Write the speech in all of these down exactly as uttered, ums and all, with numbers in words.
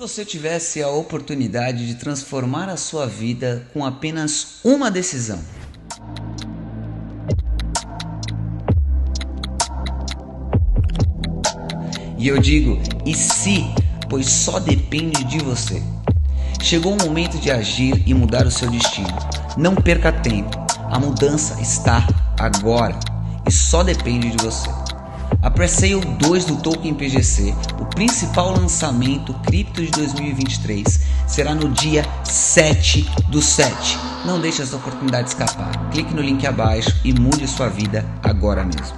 você tivesse a oportunidade de transformar a sua vida com apenas uma decisão? E eu digo, e se? Pois só depende de você. Chegou o momento de agir e mudar o seu destino. Não perca tempo. A mudança está agora e só depende de você. A Presale dois do Token P G C, o principal lançamento cripto de dois mil e vinte e três, será no dia sete do sete. Não deixe essa oportunidade escapar. Clique no link abaixo e mude sua vida agora mesmo.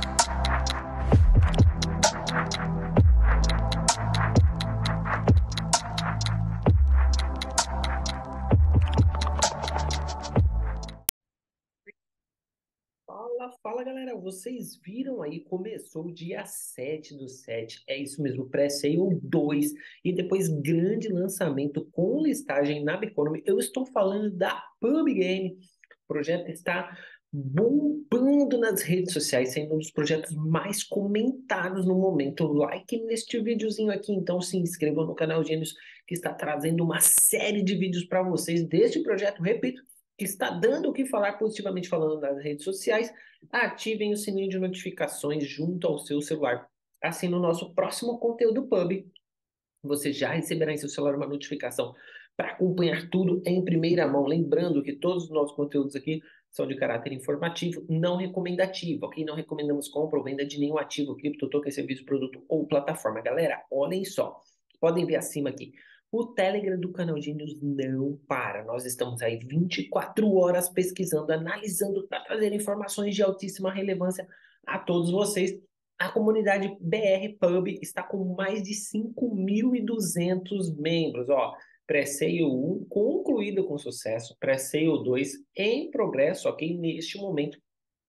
Fala, fala galera, vocês viram aí, começou o dia sete do sete, é isso mesmo, Presale dois e depois grande lançamento com listagem na Biconomy. Eu estou falando da PubGame, o projeto está bombando nas redes sociais, sendo um dos projetos mais comentados no momento. Like neste videozinho aqui, então se inscrevam no canal Gênios, que está trazendo uma série de vídeos para vocês deste projeto, repito, que está dando o que falar positivamente falando nas redes sociais. Ativem o sininho de notificações junto ao seu celular. Assim, no nosso próximo conteúdo Pub, você já receberá em seu celular uma notificação para acompanhar tudo em primeira mão. Lembrando que todos os nossos conteúdos aqui são de caráter informativo, não recomendativo, ok? Não recomendamos compra ou venda de nenhum ativo, cripto, token, serviço, produto ou plataforma. Galera, olhem só, podem ver acima aqui. O Telegram do canal Gênios não para. Nós estamos aí vinte e quatro horas pesquisando, analisando para trazer informações de altíssima relevância a todos vocês. A comunidade B R Pub está com mais de cinco mil e duzentos membros. Ó, Presale um concluído com sucesso, Presale dois em progresso, ok? Neste momento,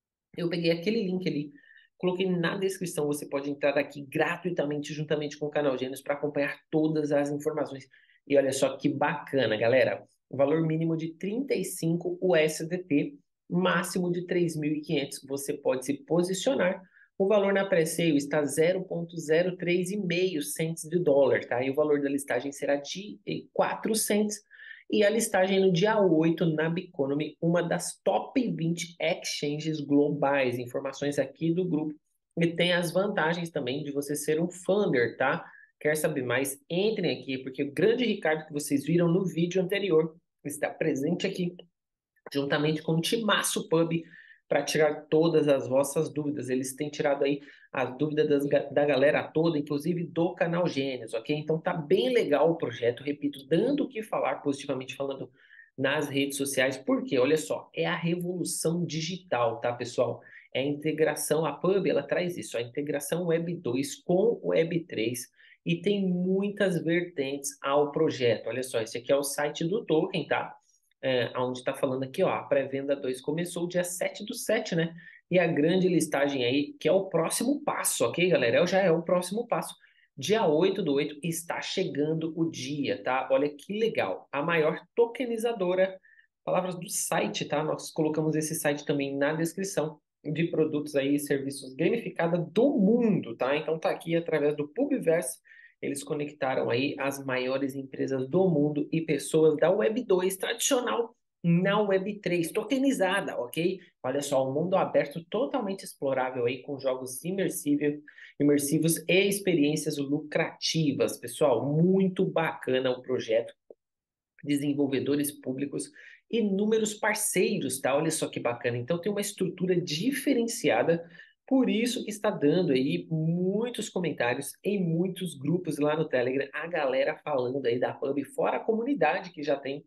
eu peguei aquele link ali, coloquei na descrição. Você pode entrar aqui gratuitamente, juntamente com o canal Gênios, para acompanhar todas as informações. E olha só que bacana, galera. O valor mínimo de trinta e cinco U S D T, máximo de três mil e quinhentos. Você pode se posicionar. O valor na pré-sale está zero vírgula zero três e cinco cents de dólar, tá? E o valor da listagem será de quatro cents. E a listagem no dia oito na Biconomy, uma das top vinte exchanges globais. Informações aqui do grupo. E tem as vantagens também de você ser um funder, tá? Quer saber mais? Entrem aqui, porque o grande Ricardo que vocês viram no vídeo anterior está presente aqui, juntamente com o Timaço Pub, para tirar todas as vossas dúvidas. Eles têm tirado aí as dúvidas das, da galera toda, inclusive do canal Gênios, ok? Então tá bem legal o projeto, repito, dando o que falar, positivamente falando, nas redes sociais, porque, olha só, é a revolução digital, tá, pessoal? É a integração, a Pub, ela traz isso, a integração Web dois com o Web três, e tem muitas vertentes ao projeto. Olha só, esse aqui é o site do token, tá? É, onde está falando aqui, ó, a pré-venda dois começou dia sete do sete, né? E a grande listagem aí, que é o próximo passo, ok, galera? Já é o próximo passo. Dia oito do oito está chegando o dia, tá? Olha que legal. A maior tokenizadora, palavras do site, tá? Nós colocamos esse site também na descrição, de produtos aí e serviços gamificada do mundo, tá? Então tá aqui através do Pubverse. Eles conectaram aí as maiores empresas do mundo e pessoas da Web dois tradicional na Web três, tokenizada, ok? Olha só, um mundo aberto totalmente explorável aí com jogos imersíveis, imersivos e experiências lucrativas. Pessoal, muito bacana o projeto. Desenvolvedores públicos, inúmeros parceiros, tá? Olha só que bacana. Então tem uma estrutura diferenciada, por isso que está dando aí muitos comentários em muitos grupos lá no Telegram, a galera falando aí da Pub, fora a comunidade que já tem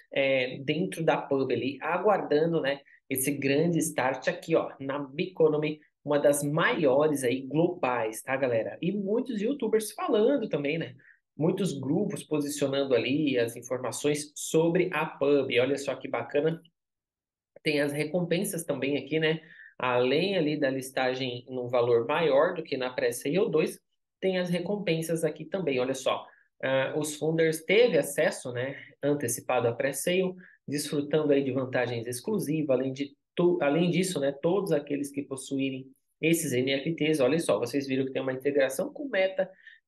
é, dentro da Pub ali, aguardando, né, esse grande start aqui, ó, na Biconomy, uma das maiores aí globais, tá, galera? E muitos YouTubers falando também, né? Muitos grupos posicionando ali as informações sobre a Pub. E olha só que bacana, tem as recompensas também aqui, né? Além ali da listagem num valor maior do que na pré-sale dois, tem as recompensas aqui também. Olha só, uh, os funders teve acesso, né, antecipado à pré-sale, desfrutando aí de vantagens exclusivas. Além de tu, além disso, né, todos aqueles que possuírem esses N F Ts, olha só, vocês viram que tem uma integração com Meta,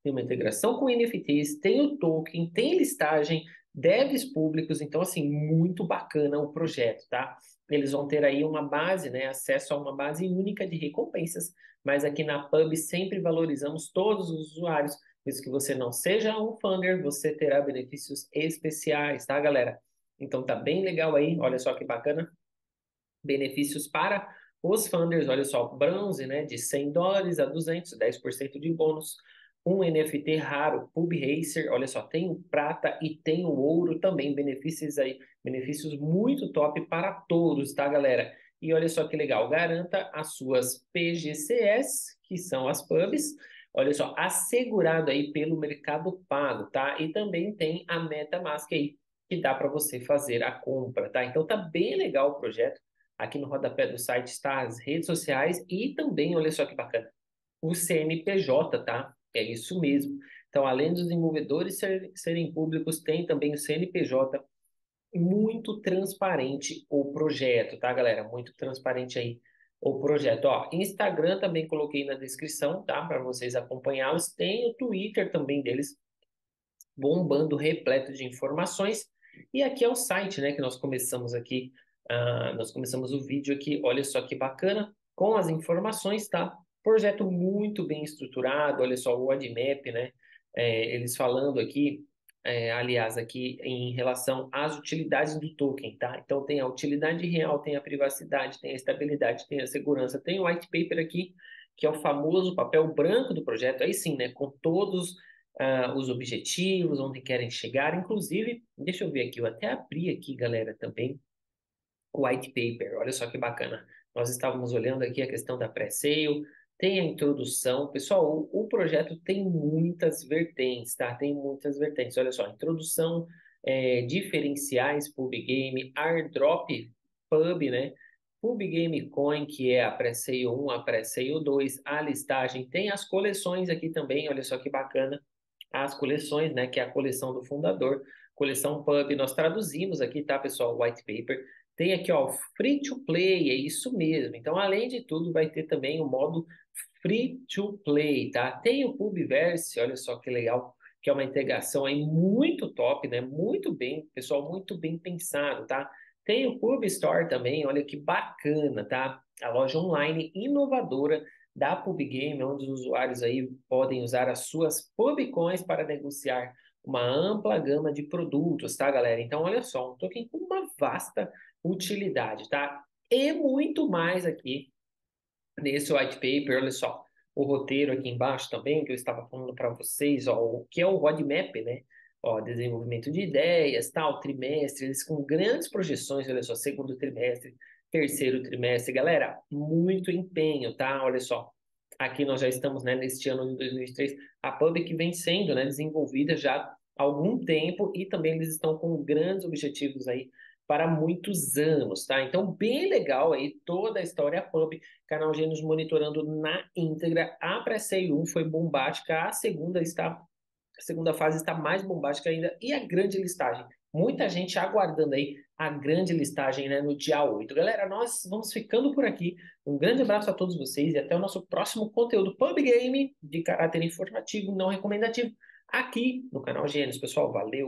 tem uma integração com N F Ts, tem o token, tem listagem, devs públicos, então assim, muito bacana o projeto, tá? Eles vão ter aí uma base, né, acesso a uma base única de recompensas, mas aqui na Pub sempre valorizamos todos os usuários, mesmo que você não seja um funder, você terá benefícios especiais, tá, galera? Então tá bem legal aí, olha só que bacana. Benefícios para os funders, olha só, bronze, né, de cem dólares a duzentos, dez por cento de bônus. Um N F T raro, Pub Racer, olha só, tem o prata e tem o ouro também, benefícios aí, benefícios muito top para todos, tá, galera? E olha só que legal, garanta as suas P G C S, que são as pubs, olha só, assegurado aí pelo Mercado Pago, tá? E também tem a MetaMask aí, que dá para você fazer a compra, tá? Então tá bem legal o projeto. Aqui no rodapé do site está as redes sociais e também, olha só que bacana, o C N P J, tá? É isso mesmo. Então, além dos desenvolvedores ser, serem públicos, tem também o C N P J. Muito transparente o projeto, tá, galera? Muito transparente aí o projeto. Ó, Instagram também coloquei na descrição, tá? Para vocês acompanhá-los. Tem o Twitter também deles, bombando, repleto de informações. E aqui é o site, né, que nós começamos aqui, ah, nós começamos o vídeo aqui, olha só que bacana, com as informações, tá? Projeto muito bem estruturado, olha só o roadmap, né? É, eles falando aqui, é, aliás, aqui em relação às utilidades do token, tá? Então tem a utilidade real, tem a privacidade, tem a estabilidade, tem a segurança, tem o white paper aqui, que é o famoso papel branco do projeto, aí sim, né? Com todos uh, os objetivos, onde querem chegar. Inclusive, deixa eu ver aqui, eu até abri aqui, galera, também o white paper. Olha só que bacana. Nós estávamos olhando aqui a questão da pré-sale, tem a introdução. Pessoal, o, o projeto tem muitas vertentes, tá? Tem muitas vertentes. Olha só, introdução, é, diferenciais, pub game, airdrop, pub, né? Pub Game Coin, que é a pré-sale um, a pré-sale dois, a listagem. Tem as coleções aqui também, olha só que bacana as coleções, né, que é a coleção do fundador, coleção Pub, nós traduzimos aqui, tá, pessoal, white paper. Tem aqui, ó, free to play, é isso mesmo. Então, além de tudo, vai ter também o modo free to play, tá? Tem o Pubverse, olha só que legal, que é uma integração aí muito top, né? Muito bem, pessoal, muito bem pensado, tá? Tem o Pub Store também, olha que bacana, tá? A loja online inovadora da PubGame, onde os usuários aí podem usar as suas PubCoins para negociar uma ampla gama de produtos, tá, galera? Então, olha só, um token com uma vasta utilidade, tá? E muito mais aqui nesse white paper, olha só, o roteiro aqui embaixo também, que eu estava falando para vocês, ó, o que é o roadmap, né? Ó, desenvolvimento de ideias, tal, trimestre, eles com grandes projeções, olha só, segundo trimestre, terceiro trimestre, galera, muito empenho, tá? Olha só, aqui nós já estamos, né, neste ano de dois mil e vinte e três, a Pub que vem sendo, né, desenvolvida já há algum tempo e também eles estão com grandes objetivos aí para muitos anos, tá? Então, bem legal aí toda a história Pub, Canal Gênios monitorando na íntegra. A pré-sale um foi bombástica, a segunda está a segunda fase está mais bombástica ainda e a grande listagem. Muita gente aguardando aí a grande listagem, né, no dia oito. Galera, nós vamos ficando por aqui. Um grande abraço a todos vocês e até o nosso próximo conteúdo Pub Game de caráter informativo, não recomendativo, aqui no canal Gênios. Pessoal, valeu!